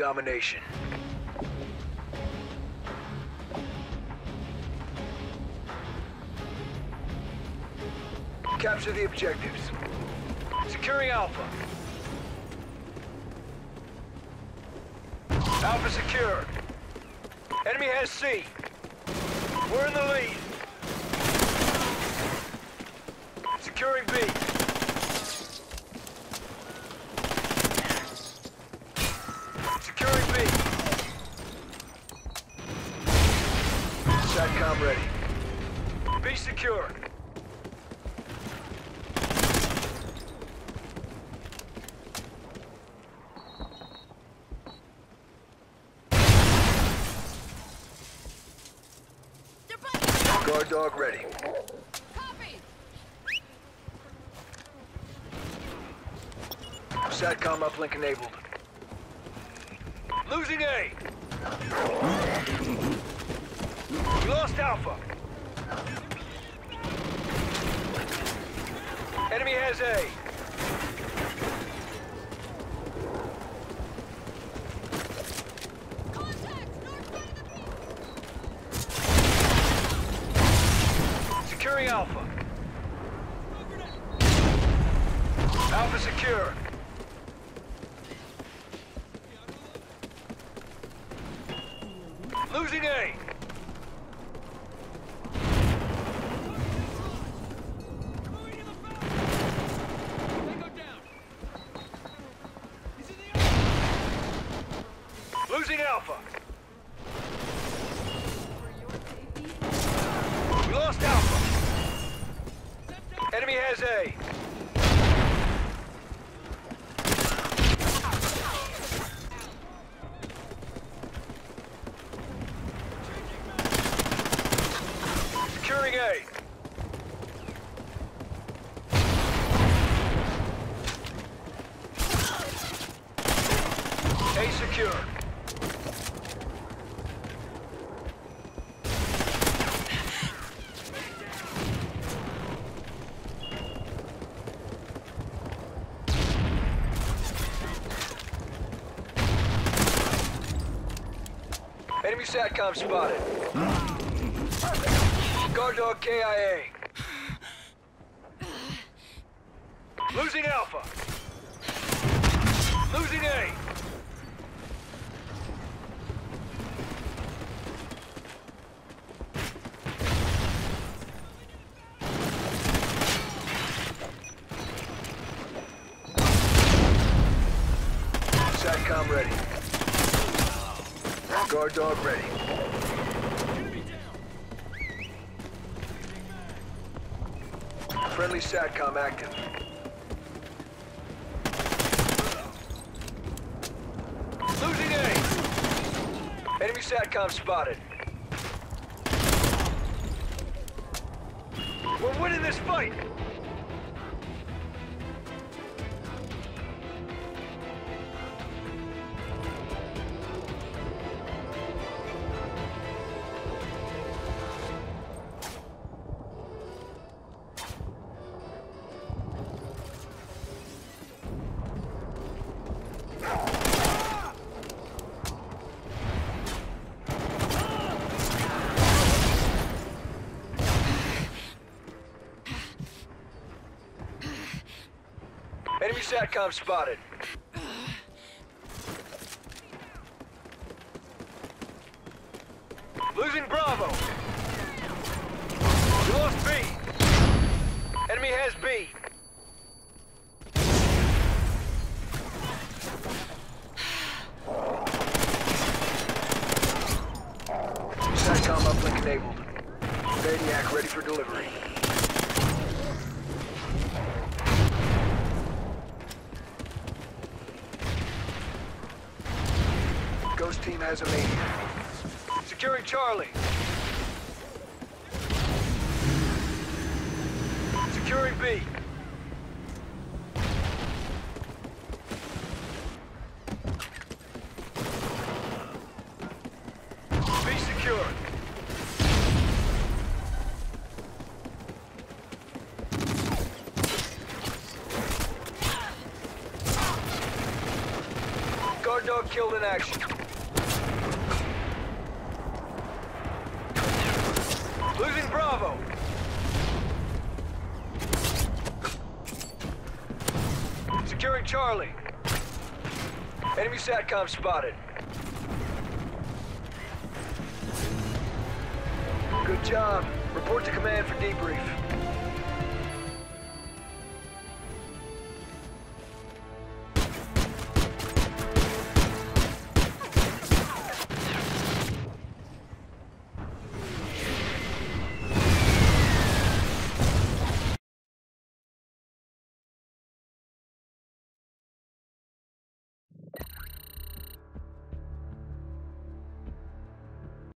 Domination. Capture the objectives. Securing Alpha. Alpha secure. Enemy has C. We're in the lead. Securing B. Securing B. SATCOM ready. B secure. Guard dog ready. Copy. SATCOM uplink enabled. Losing A. We lost Alpha. Enemy has A. Securing Alpha. Alpha secure. Losing A. Losing Alpha. We lost Alpha. Enemy has A. Securing A. A secure. Enemy SATCOM spotted. Guard dog KIA. Losing Alpha. Losing A. SATCOM ready. Guard dog ready. Friendly SATCOM active. Losing A. Enemy SATCOM spotted. We're winning this fight. Enemy SATCOM spotted. Losing Bravo. We lost B. Enemy has B. SATCOM uplink enabled. Maniac ready for delivery. Ghost team has a maniac. Securing Charlie. Securing B. B secured. Guard dog killed an in action. Losing Bravo. Securing Charlie. Enemy SATCOM spotted. Good job. Report to command for debrief.